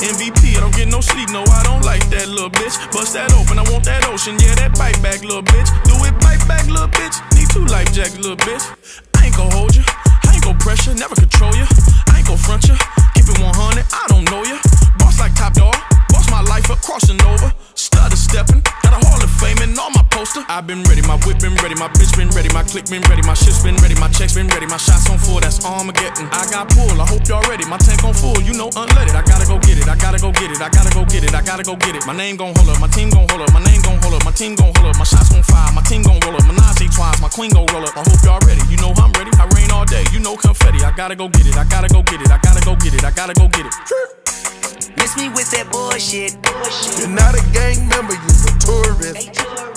MVP, I don't get no sleep, no, I don't like that little bitch. Bust that open, I want that ocean, yeah, that bite back, little bitch. Do it, bite back, little bitch. Need 2 life jackets, little bitch. I ain't gon' hold you, I ain't gon' pressure, never control you. I ain't gon' front you, keep it 100, I don't know you. Boss like Top Dog, boss my life up, crossing over. Stutter stepping, got a Hall of Fame and all my poster. I've been ready, my whip been ready, my bitch been ready, my click been ready, my shit's been ready, my checks been ready, my shots on full, that's Armageddon. I got pull, I hope y'all ready, my tank on full, you know unleaded. I gotta go get it, I gotta go get it, I gotta go get it, I gotta go get it. My name gon' hold up, my team gon' hold up, my name gon' hold up, my team gon' hold up, my shots gon' fire, my team gon' roll up, my Nazi twice, my queen gon' roll up. I hope y'all ready, you know I'm ready, I rain all day, you know confetti. I gotta go get it, I gotta go get it, I gotta go get it, I gotta go get it. Miss me with that bullshit. You're not a gang member, you're a tourist.